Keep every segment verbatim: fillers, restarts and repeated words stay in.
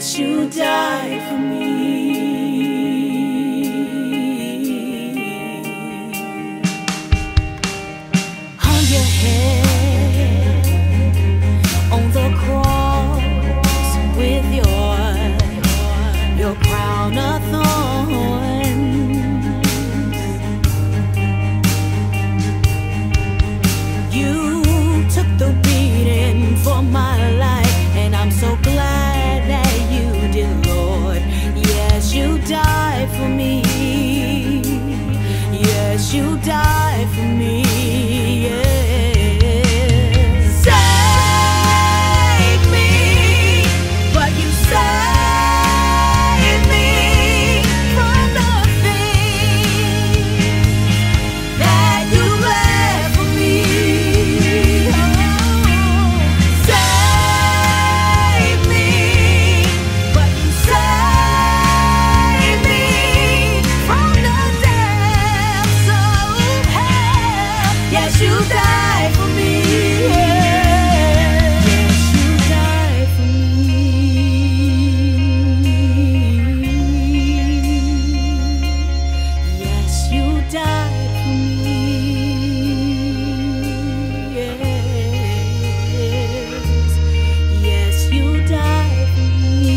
Yes, you died for me. Hung your head on the cross with your your crown of thorns. You took the beating for my life, and I'm so glad that you did, Lord. Yes, you died for me. Yes, you died for me. Yes. Save me, but you saved me from the things that you left for me. Oh, save me, but you saved me from the depths of hell. Yes, you died for me. Yes, you died for me. Yes, you died for me. Yes, yes, you died for me.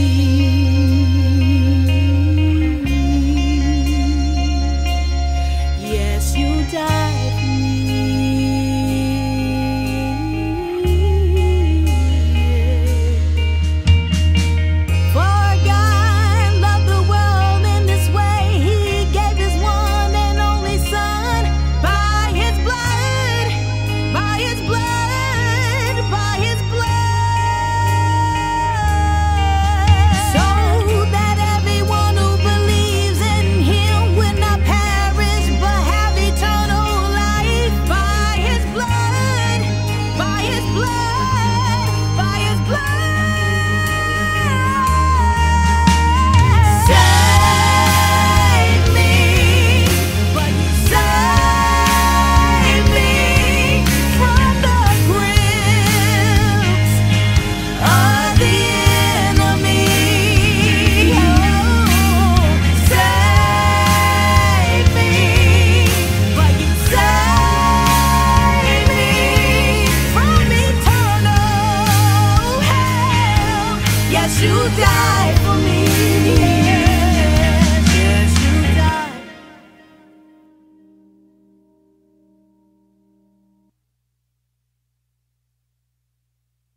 Yes, you died for me. For God loved the world in this way, He gave His one and only Son. By His blood, by His blood, by His blood, so that everyone who believes in Him will not perish but have eternal life. By His blood, by His blood, by His blood. Save me, but you saved me from the grips of the enemy. Oh, save me, but you saved me from eternal hell. Yes, you died for me.